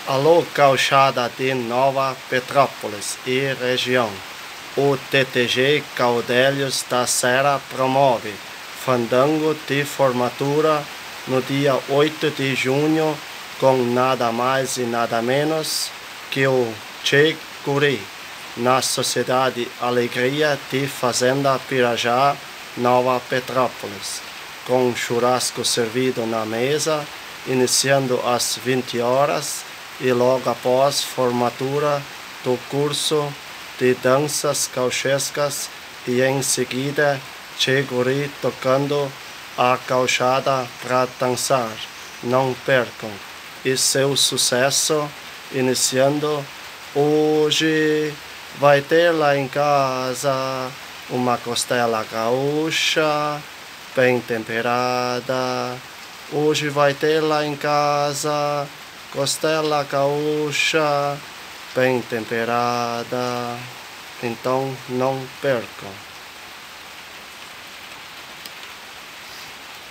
Alô, Gauchada de Nova Petrópolis e região. O TTG Caudelius da Serra promove fandango de formatura no dia 8 de junho com nada mais e nada menos que o Tchê Guri, na Sociedade Alegria de Fazenda Pirajá, Nova Petrópolis, com churrasco servido na mesa, iniciando às 20 horas e logo após formatura do curso de danças gauchescas e em seguida Tchê Guri tocando a gauchada para dançar. Não percam! E seu sucesso iniciando hoje vai ter lá em casa uma costela gaúcha bem temperada. Hoje vai ter lá em casa costela gaúcha bem temperada. Então não percam.